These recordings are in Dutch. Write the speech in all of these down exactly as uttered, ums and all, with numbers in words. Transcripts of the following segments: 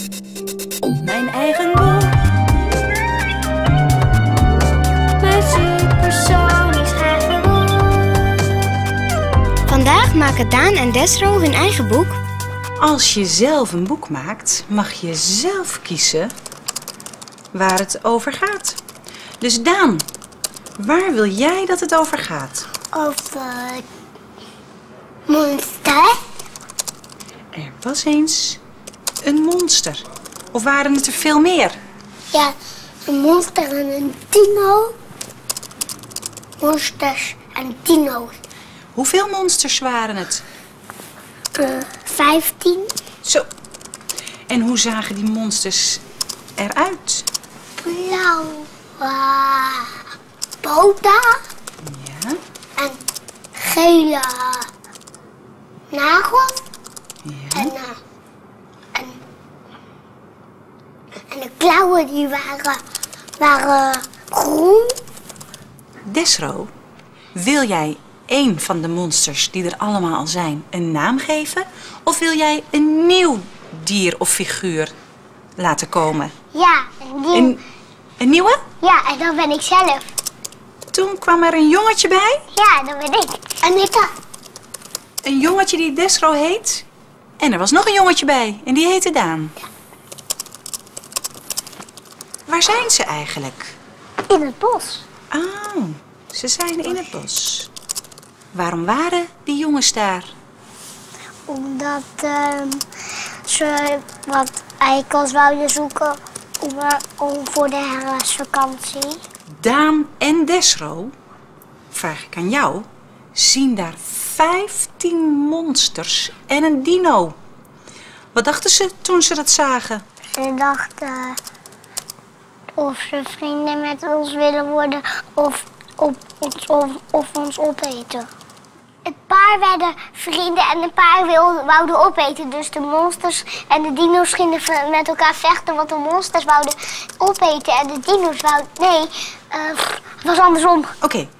Mijn eigen boek. Mijn supersonisch eigen boek. Vandaag maken Daan en Desro hun eigen boek. Als je zelf een boek maakt, mag je zelf kiezen waar het over gaat. Dus Daan, waar wil jij dat het over gaat? Over monster. Er was eens een monster. Of waren het er veel meer? Ja, een monster en een dino. Monsters en dino's. Hoeveel monsters waren het? Uh, vijftien. Zo. En hoe zagen die monsters eruit? Blauwe poten. Ja. En gele nagels. Ja. En, uh, en, en de klauwen die waren, waren groen. Desro, wil jij één van de monsters die er allemaal al zijn een naam geven? Of wil jij een nieuw dier of figuur laten komen? Ja, en die... Een, een nieuwe? Ja, en dan ben ik zelf. Toen kwam er een jongetje bij. Ja, dan ben ik. Anita. Een jongetje die Desro heet. En er was nog een jongetje bij. En die heette Daan. Ja. Waar zijn ze eigenlijk? In het bos. Oh, ze zijn in het bos. Waarom waren die jongens daar? Omdat uh, ze wat eikels wouden zoeken om, om voor de herfstvakantie. Daan en Desro, vraag ik aan jou, zien daar vijftien monsters en een dino. Wat dachten ze toen ze dat zagen? Ze dachten of ze vrienden met ons willen worden of, of, ons, of, of ons opeten. Een paar werden vrienden en een paar wilden, wouden opeten. Dus de monsters en de dino's gingen met elkaar vechten, want de monsters wouden opeten en de dino's wouden... Nee, uh, het was andersom. Oké. Okay.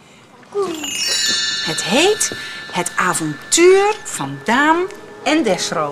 Het heet Het avontuur van Daan en Desro.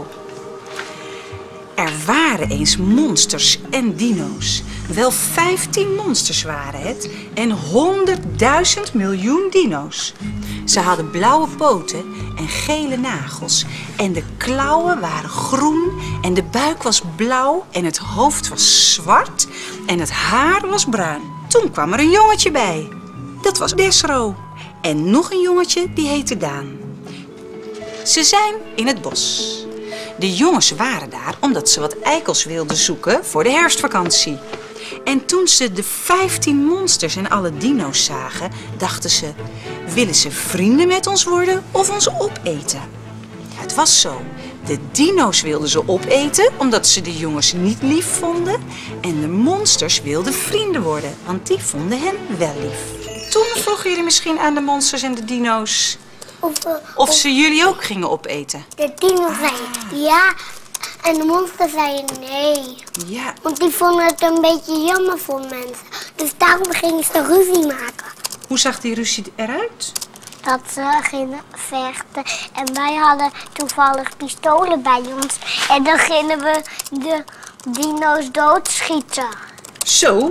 Er waren eens monsters en dino's. Wel vijftien monsters waren het en honderdduizend miljoen dino's. Ze hadden blauwe poten en gele nagels. En de klauwen waren groen en de buik was blauw en het hoofd was zwart en het haar was bruin. Toen kwam er een jongetje bij. Dat was Desro. En nog een jongetje die heette Daan. Ze zijn in het bos. De jongens waren daar omdat ze wat eikels wilden zoeken voor de herfstvakantie. En toen ze de vijftien monsters en alle dino's zagen, dachten ze, willen ze vrienden met ons worden of ons opeten? Het was zo. De dino's wilden ze opeten omdat ze de jongens niet lief vonden. En de monsters wilden vrienden worden, want die vonden hen wel lief. Toen vroegen jullie misschien aan de monsters en de dino's Of, uh, of ze jullie ook gingen opeten. De dino's zeiden ja en de monsters zeiden nee. Ja. Want die vonden het een beetje jammer voor mensen. Dus daarom gingen ze ruzie maken. Hoe zag die ruzie eruit? Dat ze gingen vechten en wij hadden toevallig pistolen bij ons. En dan gingen we de dino's doodschieten. Zo.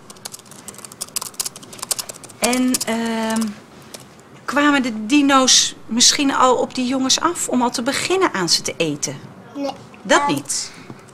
En uh, kwamen de dino's misschien al op die jongens af om al te beginnen aan ze te eten? Nee. Dat uh, niet?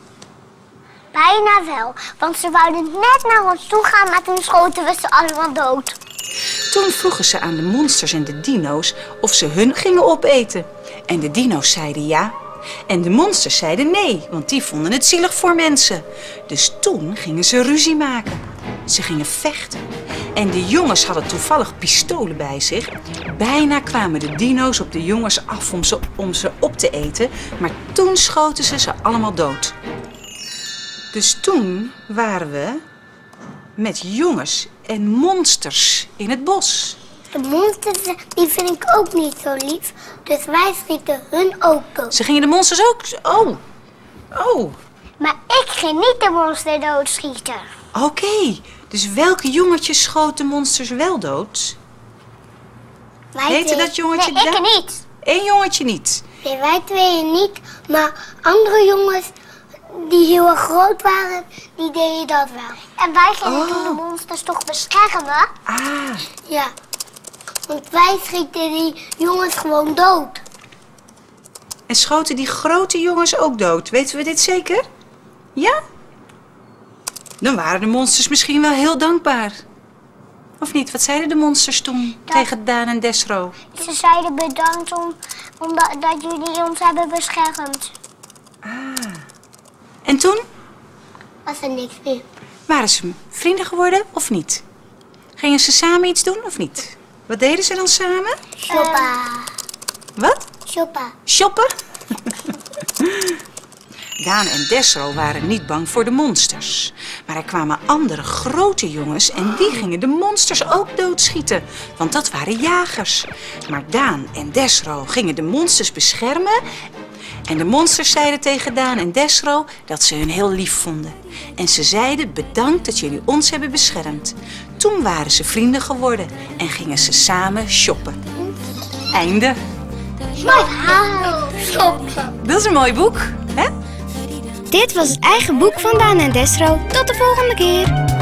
Bijna wel, want ze wouden net naar ons toe gaan, maar toen schoten we ze allemaal dood. Toen vroegen ze aan de monsters en de dino's of ze hun gingen opeten. En de dino's zeiden ja. En de monsters zeiden nee, want die vonden het zielig voor mensen. Dus toen gingen ze ruzie maken. Ze gingen vechten. En de jongens hadden toevallig pistolen bij zich. Bijna kwamen de dino's op de jongens af om ze, om ze op te eten. Maar toen schoten ze ze allemaal dood. Dus toen waren we met jongens en monsters in het bos. De monsters die vind ik ook niet zo lief, dus wij schieten hun ook dood. Ze gingen de monsters ook... Oh, oh. Maar ik ging niet de monster doodschieten. Oké, okay. Dus welke jongetje schoot de monsters wel dood? Wij Heette twee... dat jongetje? Nee, ik niet. Eén jongetje niet? Nee, wij tweeën niet, maar andere jongens die heel erg groot waren, die deden dat wel. En wij gingen Oh. toen de monsters toch beschermen. Ah, Ja. Want wij schieten die jongens gewoon dood. en schoten die grote jongens ook dood? Weten we dit zeker? Ja? Dan waren de monsters misschien wel heel dankbaar. Of niet? Wat zeiden de monsters toen Dat- tegen Daan en Desro? Ze zeiden bedankt om, omdat dat jullie ons hebben beschermd. En toen? Was er niks meer. Waren ze vrienden geworden of niet? Gingen ze samen iets doen of niet? Wat deden ze dan samen? Shoppa. Wat? Shoppa. Shoppen? Daan en Desro waren niet bang voor de monsters. Maar er kwamen andere grote jongens en die gingen de monsters ook doodschieten. Want dat waren jagers. Maar Daan en Desro gingen de monsters beschermen. En de monsters zeiden tegen Daan en Desro dat ze hun heel lief vonden. En ze zeiden bedankt dat jullie ons hebben beschermd. Toen waren ze vrienden geworden en gingen ze samen shoppen. Einde. Wauw. Shoppa. Dat is een mooi boek, hè? Dit was het eigen boek van Daan en Desro. Tot de volgende keer.